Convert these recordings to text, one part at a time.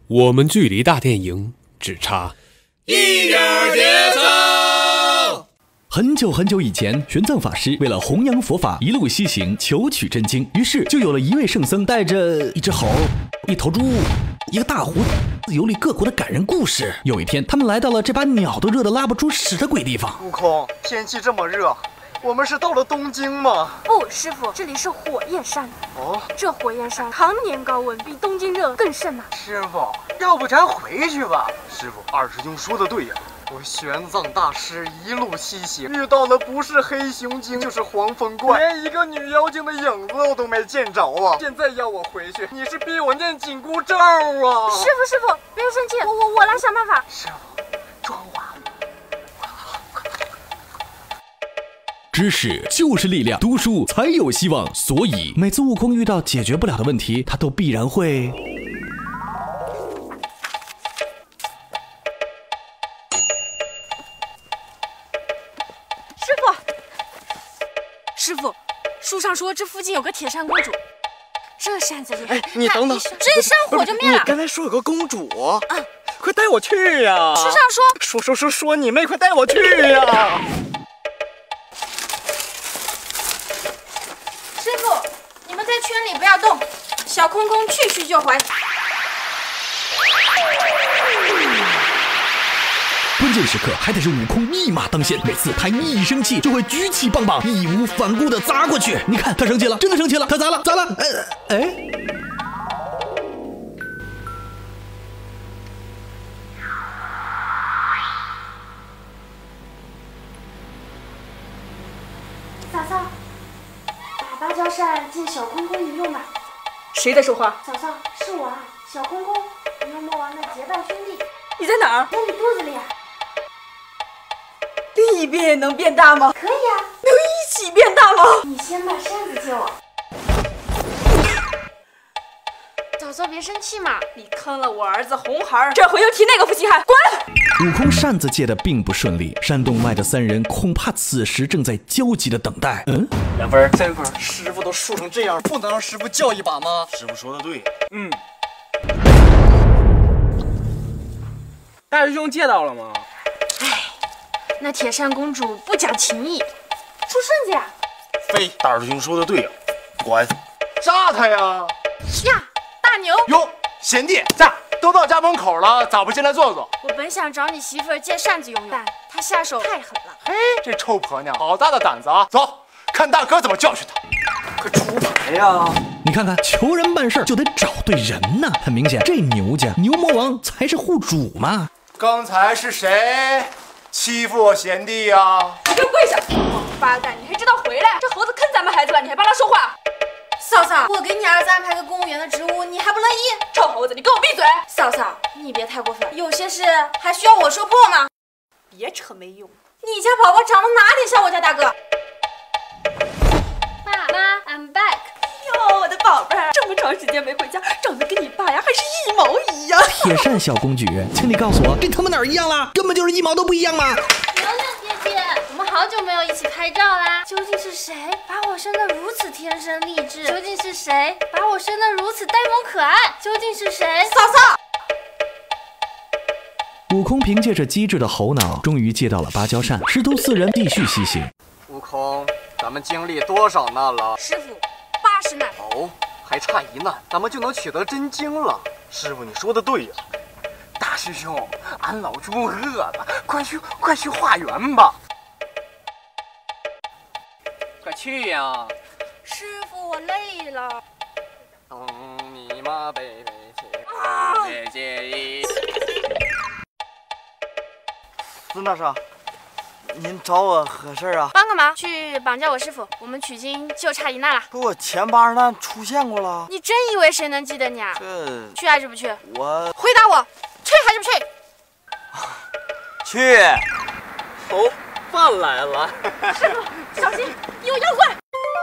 我们距离大电影只差一点节奏。 很久很久以前，玄奘法师为了弘扬佛法，一路西行，求取真经，于是就有了一位圣僧带着一只猴、一头猪、一个大胡子游历各国的感人故事。有一天，他们来到了这把鸟都热得拉不出屎的鬼地方。 悟空，天气这么热，我们是到了东京吗？ 不，师傅，这里是火焰山。 哦， 这火焰山常年高温，比东京热更甚呐。 师傅，要不咱回去吧？师傅，二师兄说的对呀。我玄奘大师一路西行，遇到的不是黑熊精，就是黄风怪，连一个女妖精的影子我都没见着啊！现在要我回去，你是逼我念紧箍咒啊！ 师傅，别生气，我来想办法。 师傅，装完了。 知识就是力量，读书才有希望。所以每次悟空遇到解决不了的问题，他都必然会师傅，书上说这附近有个铁扇公主，这扇子厉害。 你等等， 这一扇火就灭了。 你刚才说有个公主啊，快带我去呀！ 书上说你妹，快带我去呀！ 师傅，你们在圈里不要动，小空空去就回。 关键时刻还得是悟空一马当先，每次他一生气就会举起棒棒，义无反顾地砸过去。你看他生气了，真的生气了，他砸了。 嫂嫂，把芭蕉扇借小空空一用吧。 谁在说话？ 嫂嫂，是我啊，小空空，牛魔王的结拜兄弟。 你在哪儿？ 在你肚子里啊。 另一边也能变大吗？ 可以啊。 能一起变大吗？ 你先把扇子借我。嫂嫂别生气嘛， 你坑了我儿子红孩，这回又提那个负心汉，滚！ 悟空扇子借的并不顺利，山洞外的三人恐怕此时正在焦急的等待。 2分、3分，师傅都输成这样，不能让师傅叫一把吗？师傅说的对。 大师兄借到了吗？ 那铁扇公主不讲情义，出顺子呀。 非，大师兄说的对呀，滚！炸他呀！ 呀，大牛！ 哟，贤弟，在，都到家门口了，咋不进来坐坐？ 我本想找你媳妇儿借扇子用，但她下手太狠了。 嘿，这臭婆娘，好大的胆子啊！走，看大哥怎么教训她。快出牌呀！ 你看看，求人办事就得找对人呢。很明显，这牛家牛魔王才是户主嘛。 刚才是谁欺负我贤弟呀？ 你给我跪下！王八蛋，你还知道回来？这猴子坑咱们孩子了，你还帮他说话？ 嫂嫂，我给你儿子安排个公务员的职务，你还不乐意？ 臭猴子，你给我闭嘴！ 嫂嫂，你别太过分，有些事还需要我说破吗？ 别扯没用。 你家宝宝长得哪点像我家大哥？ 妈 ，I'm back。 哟，我的宝贝儿，这么长时间没回家，长得跟你爸呀还是一毛一样。 铁扇小公举，请你告诉我，这他妈哪儿一样了？根本就是一毛都不一样嘛！ 牛牛姐姐，我们好久没有一起拍照啦。 究竟是谁把我生得如此天生丽质？究竟是谁把我生得如此呆萌可爱？究竟是谁？ 嫂嫂。 悟空凭借着机智的猴脑，终于借到了芭蕉扇，师徒4人继续西行。 悟空，咱们经历多少难了？ 师傅，80难。 哦，还差1难，咱们就能取得真经了。师傅，你说的对呀。大师兄，俺老猪饿了，快去化缘吧。 快去呀！ 师傅，我累了。 你妈贝贝姐姐一。 孙大圣，您找我何事啊？ 帮个忙，去绑架我师傅，我们取经就差1难了。 可我前80难出现过了。 你真以为谁能记得你啊？ 这去还是不去？ 我回答我，去还是不去？ 去。哦，饭来了。 师傅，小心，有妖怪！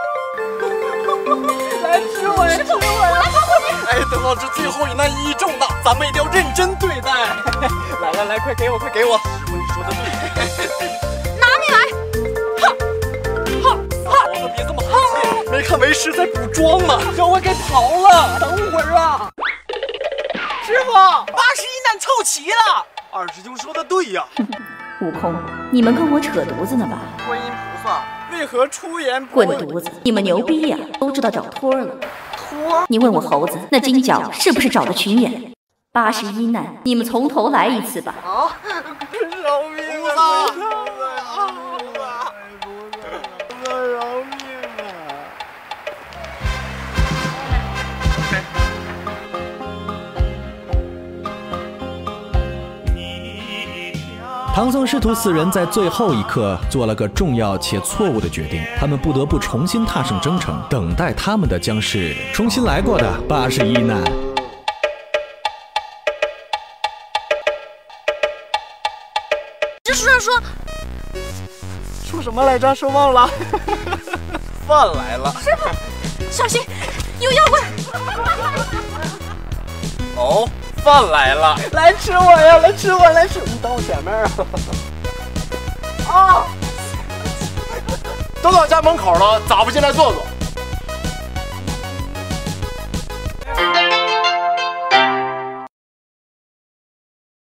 来吃我呀！ 师傅，我来保护你。 哎，等到这最后1难意义重大，咱们一定要认真对待。来，快给我！师傅，你说的对。 拿命来！ 猴子别这么好气，没看为师在补妆吗？妖怪给跑了，等会儿啊！ 师傅，81难凑齐了。二师兄说的对呀。 悟空，你们跟我扯犊子呢吧？ 观音菩萨为何出言不滚犊子！你们牛逼呀，都知道找托了。托？你问我猴子，那金角是不是找的群演？81难，你们从头来一次吧。 啊！饶命啊！菩萨，饶命啊！ 唐僧师徒4人在最后一刻做了个重要且错误的决定，他们不得不重新踏上征程，等待他们的将是重新来过的81难。 这书上说什么来着？说忘了。饭来了。 师傅，小心，有妖怪！ 哦，饭来了，来吃我呀！来吃我！来吃！你等我前面啊！啊！都到家门口了，咋不进来坐坐？